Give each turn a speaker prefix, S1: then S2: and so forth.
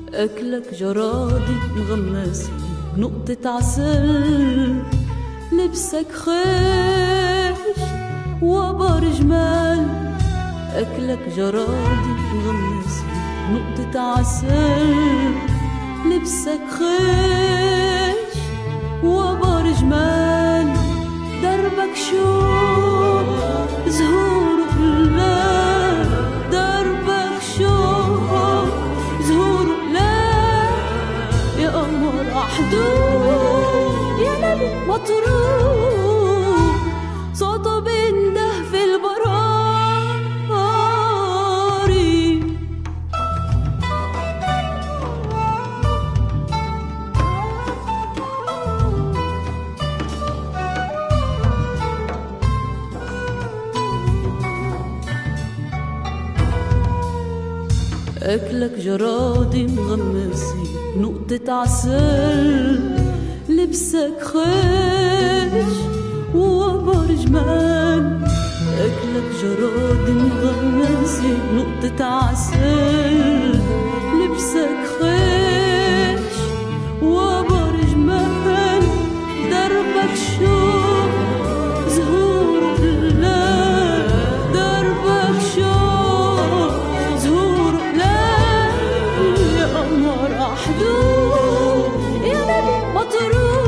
S1: أكلك جرادي مغمس نقطة عسل، لبسك خيش وبر جمال. أكلك جرادي مغمس نقطة عسل، لبسك خيش وبر جمال. دربك شوق زهور قلال، دربك شوق زهور قلال. يا قمر أحدود يا نبي مطروح، صوته بينده في البراري. أكلك جرادي مغمسي نقطة عسل، لبسك خيش وبر جمال. أكلك جرادي مغمسي نقطة عسل، لبسك خيش وبر جمال. دربك شوق زهور قلال، دربك شوق زهور قلال. يا قمر أحدود يا نبي مطروح،